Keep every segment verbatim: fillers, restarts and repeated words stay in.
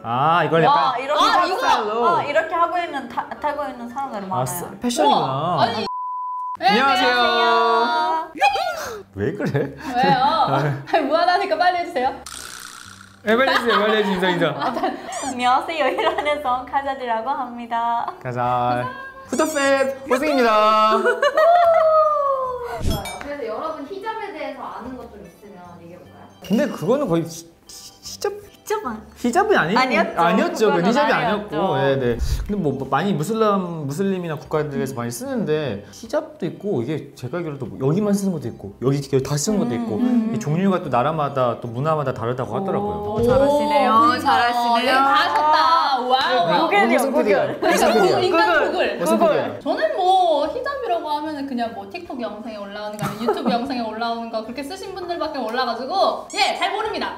아 이걸 와, 약간 이렇게 아, 하고, 이거? 어, 이렇게 하고 있는 타, 타고 있는 사람들이 많아요. 아 스- 패션이구나. 아니. 안녕하세요. 안녕하세요. 왜 그래? 왜요? 아니, 무한하니까 빨리 해주세요. 네, 빨리 해주세요. 빨리 해주세요. 인사 인사. 안녕하세요. 이란에서 카자디라고 합니다. 가자. 후터팬 호승입니다. 좋아요. 그래서 여러분 히잡에 대해서 아는 것 좀 있으면 얘기해볼까요? 근데 그거는 거의 히, 히잡 히잡은 히잡이 아니 아니었죠. 아니었죠. 그 그거는 히잡이 아니었죠. 아니었고, 네, 네. 근데 뭐 많이 무슬람 무슬림이나 국가들에서 많이 쓰는데 히잡도 있고 이게 제가 알기로도 뭐 여기만 쓰는 것도 있고 여기 여기 다 쓰는 것도 있고 음. 이 종류가 또 나라마다 또 문화마다 다르다고 하더라고요. 오, 잘하시네요. 그러니까요. 잘하시네요. 네, 다 하셨다. 와우. 구글이요, 무슨 구글. PD야? 그러니까 무슨 구글, PD야? 인간 구글. 구글. 무슨 구글. PD야? 저는 뭐 히잡이라고 하면은 그냥 뭐 틱톡 영상에 올라오는 거 아니면 유튜브 영상에 올라오는 거 그렇게 쓰신 분들밖에 몰라가지고 예, 잘 모릅니다.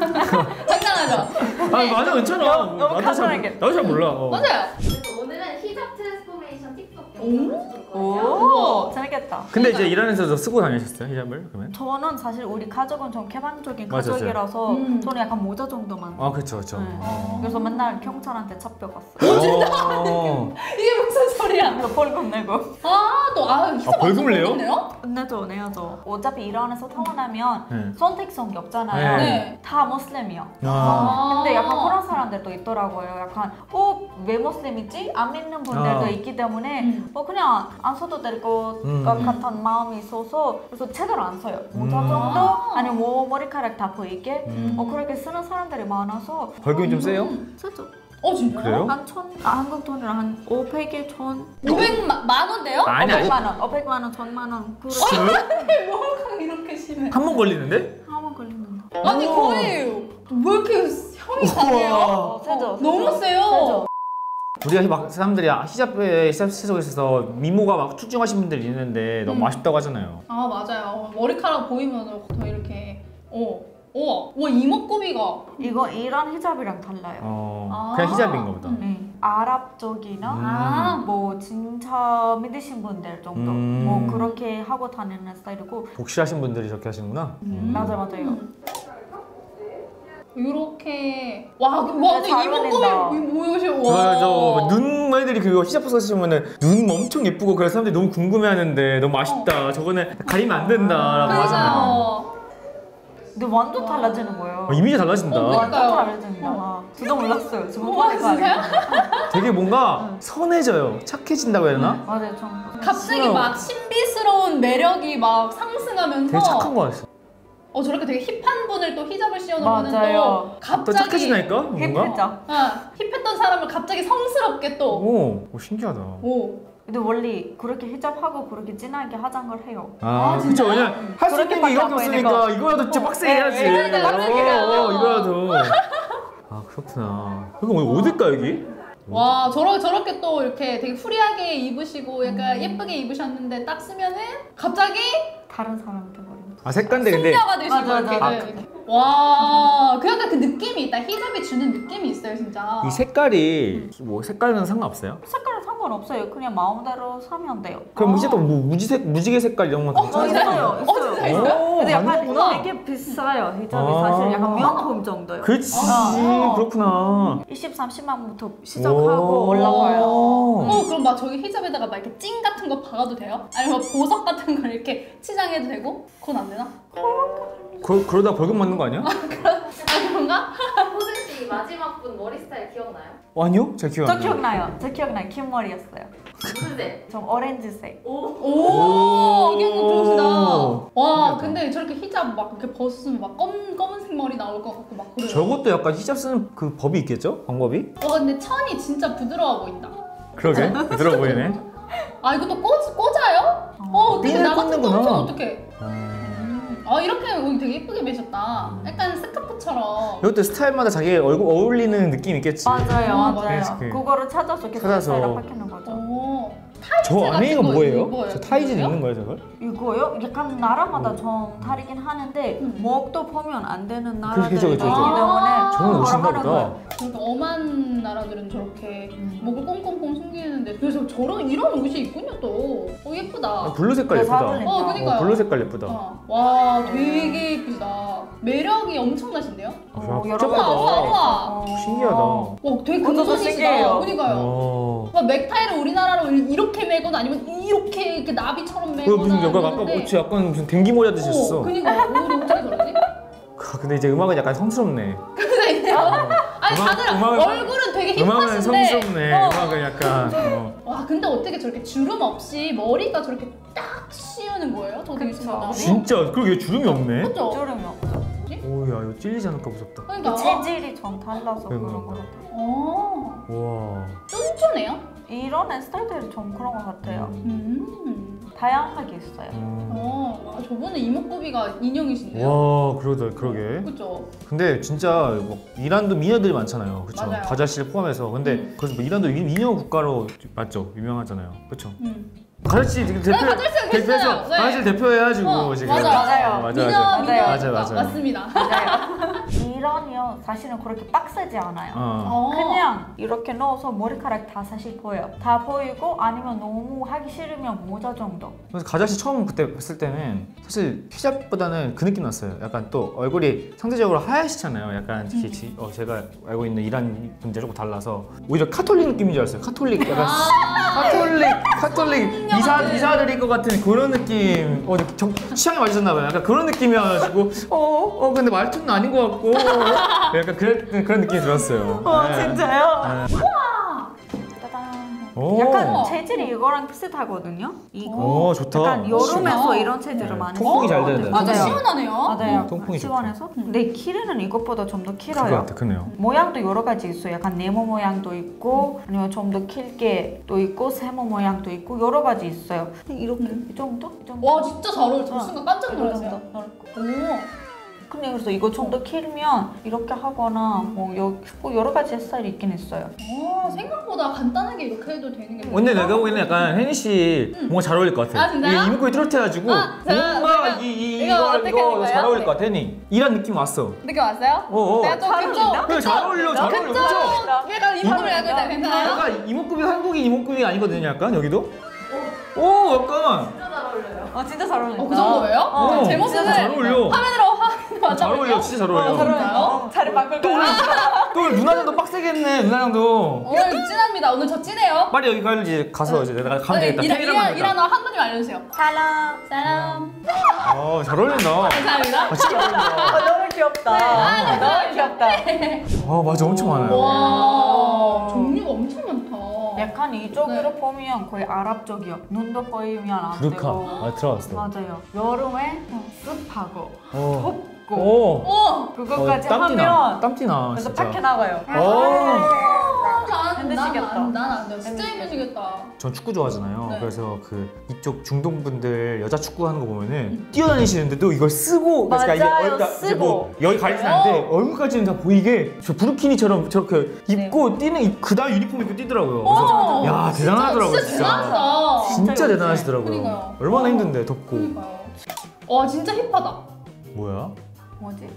당당하죠? 아 맞아 괜찮아. 너무 나도 잘 간단하게. 나도 잘 몰라. 어. 맞아요. 그래서 오늘은 히잡 트랜스포메이션 틱톡 영상을 줄 거예요. 오, 재밌겠다. 근데 이제 이란에서도 쓰고 다니셨어요 히잡을 그러면? 저는 사실 우리 가족은 좀 개방적인 맞았어요. 가족이라서 음. 저는 약간 모자 정도만. 아 그렇죠 그렇죠. 네. 그래서 맨날 경찰한테 잡혀갔어요. 어. 이게 무슨 소리야? 그래서 벌금 내고. 아, 또 아, 히잡 아, 벌금을 내요? 내요? 내죠, 내야죠. 어차피 이란에서 태어나면 네. 선택성이 없잖아요. 네. 다 무슬림이요. 아. 근데 약간 그런 사람들도 있더라고요. 약간 어? 왜 무슬림이지? 안 믿는 분들도 아. 있기 때문에 음. 뭐 그냥 안 써도 될 것 음. 같은 마음이 있어서 그래서 제대로 안 써요. 모자 음. 정도? 아. 아니면 뭐 머리카락 다 보이게? 음. 뭐 그렇게 쓰는 사람들이 많아서 벌금이 좀 세요? 쓰죠. 어, 진짜요? 그래요? 한 천, 아, 한국 돈으로 한 오백에 천. 오백만 원대요? 아니 아니 오백만 원, 오백만 원, 천만 원. 그렇게 뭐가 이렇게 심해? 한 번 걸리는데? 하면 걸리는데. 아니 우와. 거의 왜 이렇게 형이 강해요? 어, 세죠. 너무 세죠. 세요. 세죠. 우리가 막 사람들이 히잡에 히잡 속에 있어서 미모가 막 출중하신 분들이 있는데 너무 음. 아쉽다고 하잖아요. 아 맞아요. 머리카락 보이면 더 이렇게 어, 어, 와 이목구비가 이거 이란 히잡이랑 달라요. 어 아. 그냥 히잡인가 보다. 네. 아랍 쪽이나 음. 아. 뭐 진짜 믿으신 분들 정도 음. 뭐 그렇게 하고 다니는 스타일이고. 복실하신 분들이 저렇게 하시는구나. 음. 맞아 맞아요. 이렇게 와, 와 근데 잘 이목구비 어울린다. 뭐이것이 저, 저, 눈, 애들이 그거 히잡 쓰시면은 눈 엄청 예쁘고 그래서 사람들이 너무 궁금해 하는데 너무 아쉽다. 저거는 가리면 안 된다라고 하잖아요. 그러니까요. 근데 완전 달라지는 거예요. 어, 이미지 달라진다. 어, 완전 그러니까요. 달라진다. 저도 몰랐어요. 지금 우와, 보니까 진짜요? 알겠어요. 되게 뭔가 선해져요. 착해진다고 해야 되나? 맞아요, 좀. 갑자기 싫어요. 막 신비스러운 매력이 막 상승하면서 되게 착한 거 같아. 어 저렇게 되게 힙한 분을 또 히잡을 씌워놓으면 맞아요. 또 또 갑자기 착해지나니까? 뭔가? 힙했죠. 아, 힙했던 사람을 갑자기 성스럽게 또 오, 오 신기하다. 오. 근데 원래 그렇게 히잡하고 그렇게 진하게 화장을 해요. 아, 아, 그쵸. 진짜요? 왜냐면 할 수 있는 게 이거밖에 그렇게 없으니까 이거라도 진짜 빡세게 네, 해야지. 네, 네, 빡세게 해야죠. 어, 어, 이거라도. 아, 그렇구나. 그럼 오늘 어딜까, 여기? 와 저러, 저렇게 또 이렇게 되게 프리하게 입으시고 약간 예쁘게 입으셨는데 딱 쓰면은 갑자기 다른 사람 돼버린. 아, 색깔인데 근데. 승려가 되시고 맞아, 이렇게 맞아. 네. 와, 그 약간 그 느낌이 있다. 히잡이 주는 느낌이 있어요 진짜. 이 색깔이 뭐 색깔은 상관없어요? 색깔은 상관없어요. 그냥 마음대로 사면 돼요. 그럼 아. 이제 또 뭐 무지색 무지개 색깔 이런 건 어, 괜찮아요? 있어요, 어, 진짜 있어요. 있어요? 근데 약간 많구나. 되게 비싸요. 히잡이 아. 사실 약간 명품 정도요. 그렇지. 아. 그렇구나. 이십, 삼십만 원부터 시작하고 올라가요. 어 그럼 막 저기 히잡에다가 막 이렇게 찡 같은 거 박아도 돼요? 아니면 막 보석 같은 걸 이렇게 치장해도 되고? 그건 안 되나? 그, 그러다 벌금 맞는 거 아니야? 아 그런가? 호승 씨 마지막 분 머리 스타일 기억나요? 어, 아니요? 제가 기억 저 안 나요. 기억나요. 저 기억나요. 긴 머리였어요. 무슨 색? 좀 오렌지색. 오. 오, 기억력 좋으시다. 와, 신기하다. 근데 저렇게 히잡 막 이렇게 벗으면 막 검, 검은색 머리 나올 것 같고 막 그래요. 저것도 약간 히잡 쓰는 그 법이 있겠죠? 방법이? 와, 근데 천이 진짜 부드러워 보인다. 그러게. 부드러워 보이네. 아, 이것도 꽂, 꽂아요? 어, 어떻게 핀을 나 같은 꽂는구나. 꽂으면 어떡해. 음. 아, 이렇게 여기 되게 예쁘게 매셨다. 약간 스카프처럼. 이것도 스타일마다 자기 얼굴 어울리는 느낌이 있겠지. 맞아요, 어, 맞아요. 그- 그거를 찾아서 계속 찾아서. 스타일을 바뀌는 거죠. 오. 저 안에가 같은 거 뭐예요? 입어요? 저 타이즈 입어요? 있는 거예요, 저걸? 이거요? 약간 나라마다 좀 다르긴 하는데 음. 목도 보면 안 되는 그죠, 나라들이 그죠, 있기 그죠. 때문에 아, 저건 그걸 오신가 하는 보다. 거예요. 그러니까 엄한 다른 나라들은 저렇게 목을 꽁꽁꽁 숨기는데 그래서 저런 이런 옷이 있군요 또. 어 예쁘다. 아, 블루 색깔 더 예쁘다. 잘 어울린다. 어 그니까요. 어, 블루 색깔 예쁘다. 어. 와 되게 예쁘다. 매력이 엄청나신데요? 어, 야, 여러 복잡하다. 가지 우와, 우와. 어. 신기하다. 와 되게 어, 저도 금손이시다. 신기해요. 그니까요. 어. 막 넥타이를 우리나라로 이렇게 매거나 아니면 이렇게 이렇게 나비처럼 그 매거나 무슨 약간 아까 이러는데 어째 약간 무슨 댕기 모자 드셨어. 어, 그니까 오늘 어떻게 저러지? 그, 근데 이제 음악은 약간 성스럽네. 근데 아니 음악- 다들 음악은- 얼굴은 되게 음악은 힙하신데 성스럽네. 어. 음악은 약간. 어. 와 근데 어떻게 저렇게 주름 없이 머리가 저렇게 딱 씌우는 거예요? 저 되게 그쵸. 신기하다. 진짜 그러게 주름이 없네. 그죠? 주름이 없어. 오야 이거 찔리지 않을까 무섭다. 그러니까 체질이 좀 달라서 그러니까. 그런 것 같아요. 어 와. 쫀쫀해요? 이런 스타일들이 좀 그런 것 같아요. 음. 다양하게 있어요. 음. 어, 와, 저번에 이목구비가 인형이신데요? 와 그러다 그러게. 그죠? 근데 진짜 뭐 이란도 미녀들이 많잖아요. 그렇죠. 맞아요. 가자씨를 포함해서. 근데 음. 그래서 뭐 이란도 미- 미녀 국가로 맞죠? 유명하잖아요. 그렇죠. 음. 가자씨 지금 대표 네, 가자씨가 계시잖아요. 대표해서 네. 가자씨 대표해가지고 어, 지금. 맞아요. 맞아요. 어, 맞아 미녀, 맞아. 미녀 맞아요. 맞아요, 맞아요. 맞습니다. 이런이요 사실은 그렇게 빡세지 않아요. 어. 어. 그냥 이렇게 넣어서 머리카락 다 사실 보여요. 다 보이고 아니면 너무 하기 싫으면 모자 정도. 그래서 가자씨 처음 그때 봤을 때는 사실 히잡보다는 그 느낌 났어요. 약간 또 얼굴이 상대적으로 하얗시잖아요. 약간 특히 지- 어, 제가 알고 있는 이란 분들 조금 달라서 오히려 카톨릭 느낌인 줄 알았어요. 카톨릭 약간 아, 카톨릭 카톨릭 이사 신기하네. 이사들일 것 같은 그런 느낌. 어 정, 취향이 맞으셨나 봐요. 약간 그런 느낌이어가지고 어어 근데 말투는 아닌 것 같고 약간 그런 그런 느낌이 들었어요. 어 네. 진짜요? 네. 짜잔. 오. 약간 체질이 이거랑 비슷하거든요. 이거. 오 좋다. 약간 여름에서 시원하다. 이런 체질을 네. 많이 통풍이 잘 쓰는 되는 것 되게 같아요. 맞아요. 시원하네요. 맞아요. 어, 통풍이 시원해서. 근데 키르는 이것보다 좀 더 그거 길어요. 같아 크네요. 모양도 여러 가지 있어요. 약간 네모 모양도 있고 아니면 좀 더 길게 또 있고 세모 모양도 있고 여러 가지 있어요. 이렇게 이 정도? 이 정도? 와 진짜 잘 어울려. 저 순간 깜짝 이거 놀랐어요. 정도. 오. 근데 그래서 이거 좀 더 길면 이렇게 하거나 뭐 여, 뭐 여러 가지 스타일이 있긴 있어요. 어, 생각보다 간단하게 이렇게 해도 되는 게 근데 내가 보기에는 약간 혜니 씨 뭔가 잘 어울릴 것 같아. 아, 진짜요? 이게 이목구비 뚜렷해가지고 아, 제가- 뭔가 제가- 이, 이, 이거 이거 어떻게 이거 하는 잘 거예요? 어울릴 것 같아 혜니. 이런 느낌 왔어. 느낌 왔어요? 어어. 내가 좀 잘 그쪽 어울린다? 그래 잘 어울려 잘 어울려 그죠? 약간 이목을 하고 있다 괜찮아요? 약간 이목구비 한국인 이목구비 아니거든요 약간 여기도? 오 약간 아 진짜 잘 어울린다. 어, 그 정도예요? 어, 제 모습을 잘 어울려. 화면으로 확인 맞아. 잘 어울려 진짜 잘 어울려. 잘 어울려. 어, 자리 바꿀까요? 또 우리 누나장도 빡세겠네 누나장도. 오늘 찐합니다. 오늘 저 찐해요. 빨리 여기 가야지 이제 가서 이제 내가 가면 되겠다. 이란 팬이랑 이란 가면 이란 되겠다. 한 분님 알려주세요. 사람. 사람. 어잘 어울린다. 감사합니다. 아 진짜 어울린다. 어, 너무 귀엽다. 아, 너무 귀엽다. 아 맞아 엄청 많아요. 와 종류가 엄청 많다. 약간 이쪽으로 네. 보면 거의 아랍 쪽이요. 눈도 보이면 안 부르카. 되고. 아 들어갔어. 맞아요. 여름에 습하고 어. 덥고 오. 어. 그것까지 땀띠나. 하면 땀띠나 그래서 진짜. 밖에 나가요. 오. 힘드시겠다. 난안 돼. 진짜 힘드시겠다. 전 축구 좋아하잖아요. 네. 그래서 그 이쪽 중동 분들 여자 축구 하는 거 보면은 뛰어다니시는데도 이걸 쓰고 맞아요, 이제, 얼- 이제 뭐 여기 가리진 않는데 얼굴까지는 다 보이게 저 부르키니처럼 저렇게 입고 뛰는 이- 그다음 유니폼 입고 뛰더라고요. 그래서 어, 야 대단하더라고요 진짜 진짜. 대단하다. 진짜 진짜 대단하시더라고요. 그러니까요. 얼마나 어. 힘든데 덥고. 그러니까요. 와 진짜 힙하다. 뭐야? 뭐지?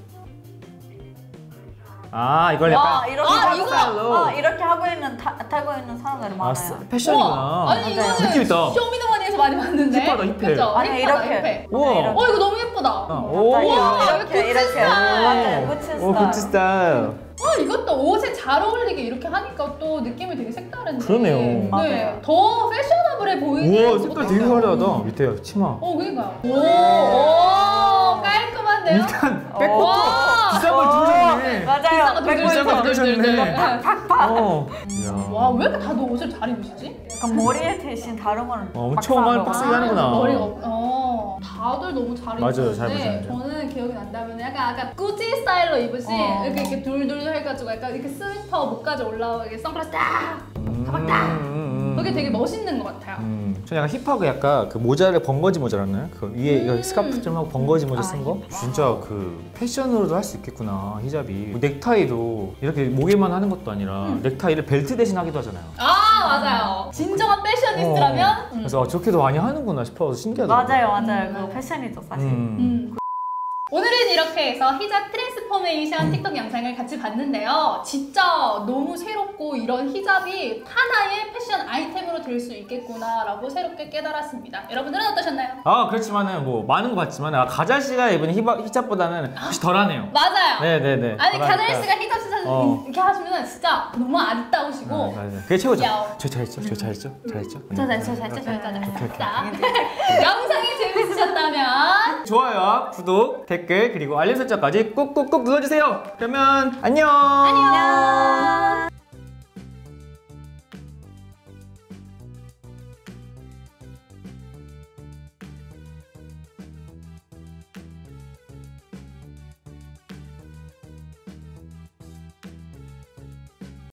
아 이걸 와 약간 이렇게 아, 하고 이거! 있어요. 아, 이렇게 하고 있는 타, 타고 있는 사람들이 아, 많아요. 스- 우와, 패션이구나. 아니 맞아요. 이거는 느낌 있다. 쇼미더머니에서 많이 봤는데. 힙하다, 힙해. 그죠? 아니, 힙하다, 이렇게. 힙해. 우와. 이렇게. 어 이거 너무 예쁘다. 아, 오. 딱 우와, 이렇게 이거 이렇게 구찌 맞아요. 구찌 오 스타일. 구찌 스타일. 와 이것도 옷에 잘 어울리게 이렇게 하니까 또 느낌이 되게 색다른데. 그러네요. 네. 맞아요. 더 패셔너블해 보이는. 우와 것도 색깔 되게 있어요. 화려하다. 밑에 치마. 어 그니까요. 오, 오 깔끔한데요? 일단 오. 백부터 비싼 걸 들으셨네. 맞아요. 비싼 거 백골 비싼 거 들고 들으셨네. 팍팍. 어. 와 왜 이렇게 다들 옷을 잘 입으시지? 그럼 머리에 대신 다른 거는 어, 엄청 많이 빡세게 하는구나. 머리가 없- 어 다들 너무 잘 맞아요, 잘 입으시는데 입으시는데. 저는 기억이 난다면 약간 약간 꾸지 스타일로 입으신 어. 이렇게 이렇게 둘둘 해가지고 약간 이렇게 스웨터 목까지 올라오게 선글라스 딱 가방 딱 음, 음, 그게 음. 되게 멋있는 것 같아요. 음, 저 약간 힙하고 약간 그 모자를 번거지 모자라나요? 그 위에 이거 음. 스카프 좀 하고 번거지 모자 아, 쓴 거? 힙하. 진짜 그 패션으로도 할 수 있겠구나 히잡이. 뭐 넥타이도 이렇게 목에만 하는 것도 아니라 음. 넥타이를 벨트 대신 하기도 하잖아요. 아 맞아요. 진정한 패셔니스트라면 어. 그래서 아, 저렇게도 많이 하는구나 싶어서 신기하더라고요. 맞아요, 맞아요. 그 패션이죠, 사실. 음. 음. 오늘은 이렇게 해서 히잡 트랜스포메이션 틱톡 영상을 같이 봤는데요. 진짜 너무 새롭고 이런 히잡이 하나의 패션 아이템으로 될 수 있겠구나라고 새롭게 깨달았습니다. 여러분들은 어떠셨나요? 아 그렇지만은 뭐 많은 것 같지만 아, 가잘 씨가 입은 히바, 히잡보다는 혹시 덜하네요. 맞아요. 네네네. 아니 덜하니까. 가나리 씨가 히잡 시사 어. 이렇게 하시면 진짜 너무 아리따우시고 아, 맞아요. 그게 최고죠. 야오. 저 잘했죠? 저 잘했죠? 잘했죠? 저 잘했죠, 잘했죠, 네. 잘했죠. 오케이, 오케이. 자, 영상이 재밌으셨다면 좋아요와 구독, 댓글 그리고 알림 설정까지 꾹꾹꾹 눌러주세요. 그러면 안녕. 안녕.